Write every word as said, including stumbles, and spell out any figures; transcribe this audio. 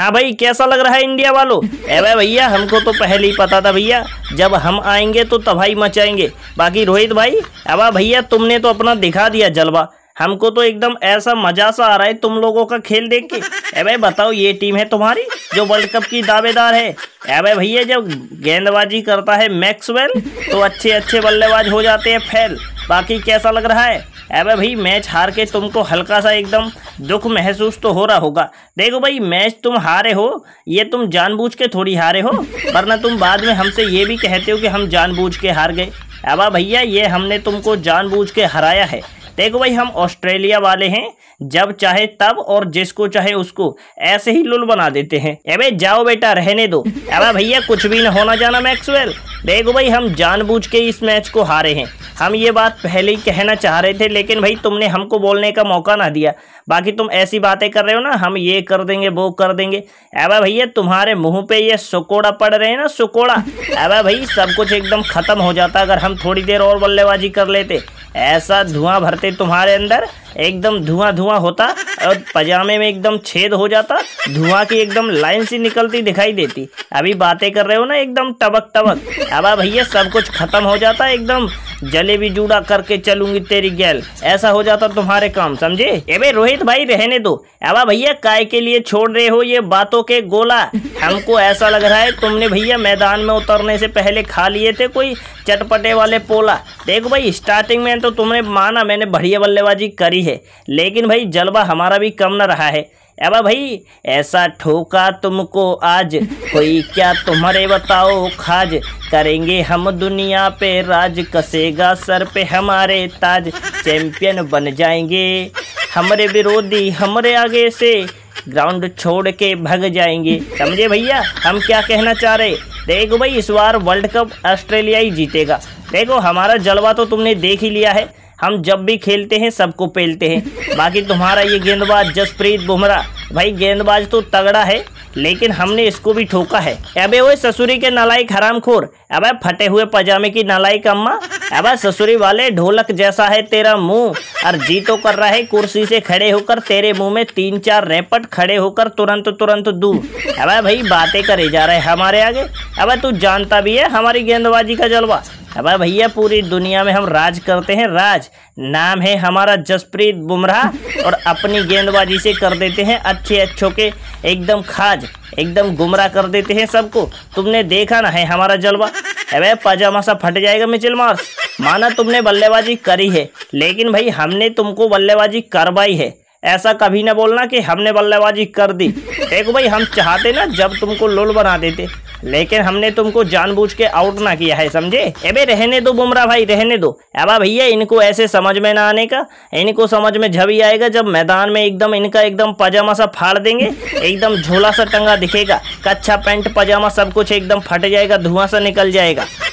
हाँ भाई कैसा लग रहा है इंडिया वालों? अबे भैया हमको तो पहले ही पता था भैया, जब हम आएंगे तो तबाही मचाएंगे। बाकी रोहित भाई अब भैया तुमने तो अपना दिखा दिया जलवा, हमको तो एकदम ऐसा मजा सा आ रहा है तुम लोगों का खेल देख के। अबे बताओ ये टीम है तुम्हारी जो वर्ल्ड कप की दावेदार है। अबे भैया जब गेंदबाजी करता है मैक्सवेल तो अच्छे अच्छे बल्लेबाज हो जाते हैं फेल। बाकी कैसा लग रहा है? अबे भाई मैच हार के तुमको हल्का सा एकदम दुख महसूस तो हो रहा होगा। देखो भाई मैच तुम हारे हो, ये तुम जानबूझ के थोड़ी हारे हो, वरना तुम बाद में हमसे ये भी कहते हो कि हम जानबूझ के हार गए। अब भैया ये हमने तुमको जानबूझ के हराया है। देखो भाई हम ऑस्ट्रेलिया वाले हैं, जब चाहे तब और जिसको चाहे उसको ऐसे ही लुल बना देते हैं। अबे जाओ बेटा रहने दो। अब भैया कुछ भी न होना जाना मैक्सवेल। देखो भाई हम जानबूझ के इस मैच को हारे हैं, हम ये बात पहले ही कहना चाह रहे थे, लेकिन भाई तुमने हमको बोलने का मौका ना दिया। बाकी तुम ऐसी बातें कर रहे हो ना, हम ये कर देंगे वो कर देंगे। अब भैया तुम्हारे मुंह पे ये सुकोड़ा पड़ रहे हैं ना, सुकोड़ा। अब भाई सब कुछ एकदम खत्म हो जाता अगर हम थोड़ी देर और बल्लेबाजी कर लेते। ऐसा धुआं भरते तुम्हारे अंदर, एकदम धुआं धुआं होता और पजामे में एकदम छेद हो जाता, धुआं की एकदम लाइन सी निकलती दिखाई देती। अभी बातें कर रहे हो ना एकदम टबक टबक। अब भैया सब कुछ खत्म हो जाता, एकदम जलेबी जूड़ा करके चलूंगी तेरी गैल, ऐसा हो जाता तुम्हारे काम, समझे? एबे रोहित भाई रहने दो। अब भैया काय के लिए छोड़ रहे हो ये बातों के गोला? हमको ऐसा लग रहा है तुमने भैया मैदान में उतरने से पहले खा लिए थे कोई चटपटे वाले पोला। देखो भाई स्टार्टिंग में तो तुमने माना मैंने बढ़िया बल्लेबाजी करी है, लेकिन भाई जलवा हमारा भी कम न रहा है। अब भाई ऐसा ठोका तुमको आज कोई क्या तुम्हारे बताओ खाज, करेंगे हम दुनिया पे राज, कसेगा सर पे हमारे ताज, चैंपियन बन जाएंगे हमारे विरोधी हमारे आगे से ग्राउंड छोड़ के भाग जाएंगे। समझे भैया हम क्या कहना चाह रहे? देखो भाई इस बार वर्ल्ड कप ऑस्ट्रेलिया ही जीतेगा। देखो हमारा जलवा तो तुमने देख ही लिया है, हम जब भी खेलते हैं सबको पेलते हैं। बाकी तुम्हारा ये गेंदबाज जसप्रीत बुमराह, भाई गेंदबाज तो तगड़ा है, लेकिन हमने इसको भी ठोका है। अबे वो ससुरी के नालायक हरामखोर, अबे फटे हुए पजामे की नालायक अम्मा, अबे ससुरी वाले ढोलक जैसा है तेरा मुंह, और जी तो कर रहा है कुर्सी से खड़े होकर तेरे मुंह में तीन चार रैपट खड़े होकर तुरंत तुरंत दूर। अबे भाई बातें करे जा रहे हैं हमारे आगे। अबे तू जानता भी है हमारी गेंदबाजी का जलवा। अबे भैया पूरी दुनिया में हम राज करते हैं, राज नाम है हमारा जसप्रीत बुमराह, और अपनी गेंदबाजी से कर देते हैं अच्छे अच्छों के एकदम खाज, एकदम गुमराह कर देते हैं सबको। तुमने देखा ना है हमारा जलवा। अबे पजामा सा फट जाएगा मिचेल मार्श। माना तुमने बल्लेबाजी करी है, लेकिन भाई हमने तुमको बल्लेबाजी करवाई है। ऐसा कभी ना बोलना कि हमने बल्लेबाजी कर दी। देखो भाई हम चाहते ना जब तुमको लुल बना देते, लेकिन हमने तुमको जानबूझ के आउट ना किया है, समझे? अबे रहने दो बुमराह भाई रहने दो। अब भैया इनको ऐसे समझ में ना आने का, इनको समझ में जब ही आएगा जब मैदान में एकदम इनका एकदम पजामा सा फाड़ देंगे, एकदम झोला सा टंगा दिखेगा, कच्चा पैंट पजामा सब कुछ एकदम फट जाएगा, धुआं सा निकल जाएगा।